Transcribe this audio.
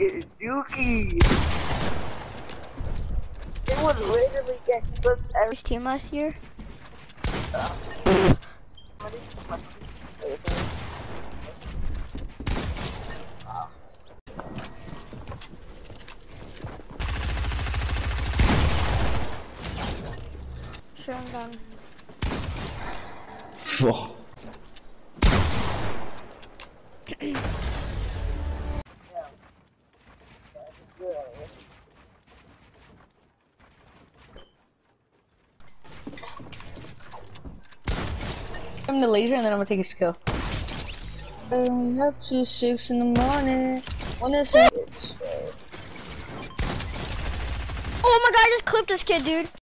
getting dookie. It would literally get flipped every team last year. Sure, I'm done. I'm the laser and then I'm gonna take a skill. Up to 6 in the morning. When it's Oh my god, I just clipped this kid, dude.